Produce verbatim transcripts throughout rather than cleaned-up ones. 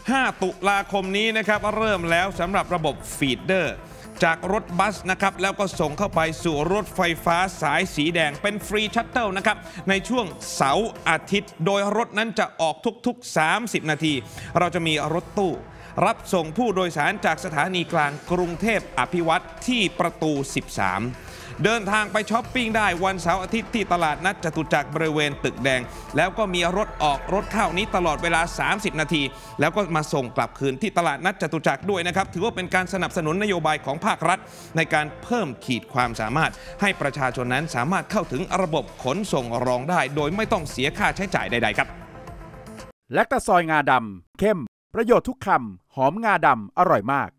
ห้าตุลาคมนี้นะครับเริ่มแล้วสำหรับระบบฟีดเดอร์จากรถบัสนะครับแล้วก็ส่งเข้าไปสู่รถไฟฟ้าสายสีแดงเป็นฟรีชัตเติลนะครับในช่วงเสาร์อาทิตย์โดยรถนั้นจะออกทุกๆสามสิบนาทีเราจะมีรถตู้รับส่งผู้โดยสารจากสถานีกลางกรุงเทพอภิวัตรที่ประตูสิบสามเดินทางไปช้อปปิ้งได้วันเสาร์อาทิตย์ที่ตลาดนัดจตุจักรบริเวณตึกแดงแล้วก็มีรถออกรถเข้านี้ตลอดเวลาสามสิบนาทีแล้วก็มาส่งกลับคืนที่ตลาดนัดจตุจักรด้วยนะครับถือว่าเป็นการสนับสนุนนโยบายของภาครัฐในการเพิ่มขีดความสามารถให้ประชาชนนั้นสามารถเข้าถึงระบบขนส่งรองได้โดยไม่ต้องเสียค่าใช้จ่ายใดๆครับแลคตาซอยงาดำเข้มประโยชน์ทุกคำหอมงาดำอร่อยมาก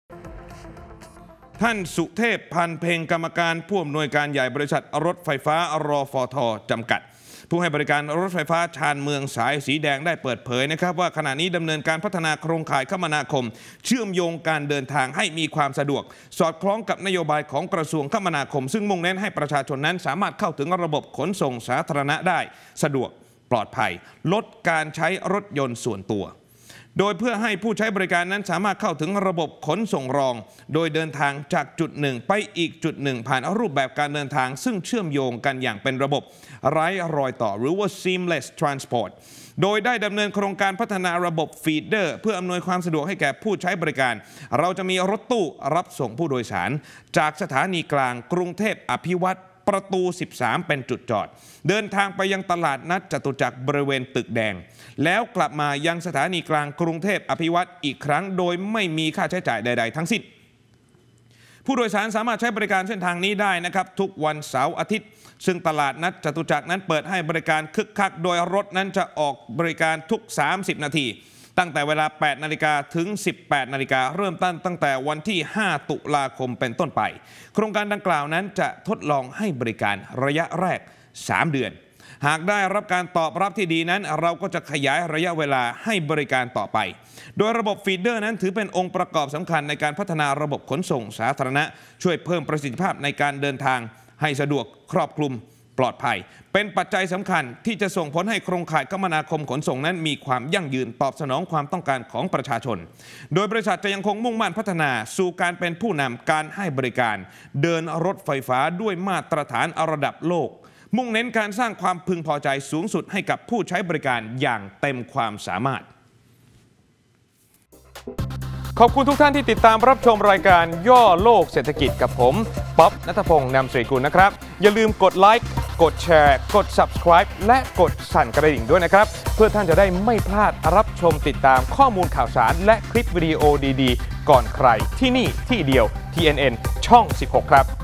ท่านสุเทพพันเพ็งกรรมการผู้อำนวยการใหญ่บริษัทรถไฟฟ้ารฟท.จำกัดผู้ให้บริการรถไฟฟ้าชานเมืองสายสีแดงได้เปิดเผยนะครับว่าขณะนี้ดำเนินการพัฒนาโครงข่ายคมนาคมเชื่อมโยงการเดินทางให้มีความสะดวกสอดคล้องกับนโยบายของกระทรวงคมนาคมซึ่งมุ่งเน้นให้ประชาชนนั้นสามารถเข้าถึงระบบขนส่งสาธารณะได้สะดวกปลอดภัยลดการใช้รถยนต์ส่วนตัวโดยเพื่อให้ผู้ใช้บริการนั้นสามารถเข้าถึงระบบขนส่งรองโดยเดินทางจากจุดหนึ่งไปอีกจุดหนึ่งผ่านรูปแบบการเดินทางซึ่งเชื่อมโยงกันอย่างเป็นระบบไร้รอยต่อหรือว่า seamless transport โดยได้ดำเนินโครงการพัฒนาระบบฟีดเดอร์เพื่ออำนวยความสะดวกให้แก่ผู้ใช้บริการเราจะมีรถตู้รับส่งผู้โดยสารจากสถานีกลางกรุงเทพอภิวัตรประตูสิบสามเป็นจุดจอดเดินทางไปยังตลาดนัดจตุจักรบริเวณตึกแดงแล้วกลับมายังสถานีกลางกรุงเทพอภิวัตรอีกครั้งโดยไม่มีค่าใช้จ่ายใดๆทั้งสิ้นผู้โดยสารสามารถใช้บริการเส้นทางนี้ได้นะครับทุกวันเสาร์อาทิตย์ซึ่งตลาดนัดจตุจักรนั้นเปิดให้บริการคึกคักโดยรถนั้นจะออกบริการทุกสามสิบนาทีตั้งแต่เวลาแปดนาฬิกาถึงสิบแปดนาฬิกาเริ่มต้นตั้งแต่วันที่ห้าตุลาคมเป็นต้นไปโครงการดังกล่าวนั้นจะทดลองให้บริการระยะแรกสามเดือนหากได้รับการตอบรับที่ดีนั้นเราก็จะขยายระยะเวลาให้บริการต่อไปโดยระบบฟีดเดอร์นั้นถือเป็นองค์ประกอบสำคัญในการพัฒนาระบบขนส่งสาธารณะช่วยเพิ่มประสิทธิภาพในการเดินทางให้สะดวกครอบคลุมปลอดภัยเป็นปัจจัยสำคัญที่จะส่งผลให้โครงข่ายคมนาคมขนส่งนั้นมีความยั่งยืนตอบสนองความต้องการของประชาชนโดยบริษัทจะยังคงมุ่งมั่นพัฒนาสู่การเป็นผู้นำการให้บริการเดินรถไฟฟ้าด้วยมาตรฐานระดับโลกมุ่งเน้นการสร้างความพึงพอใจสูงสุดให้กับผู้ใช้บริการอย่างเต็มความสามารถขอบคุณทุกท่านที่ติดตามรับชมรายการย่อโลกเศรษฐกิจกับผมป๊อบณัฐพงษ์นำสรีกุลนะครับอย่าลืมกดไลค์กดแชร์กด ซับสไครบ์ และกดสั่นกระดิ่งด้วยนะครับเพื่อท่านจะได้ไม่พลาดรับชมติดตามข้อมูลข่าวสารและคลิปวิดีโอดีๆก่อนใครที่นี่ที่เดียว ที เอ็น เอ็น ช่องสิบหกครับ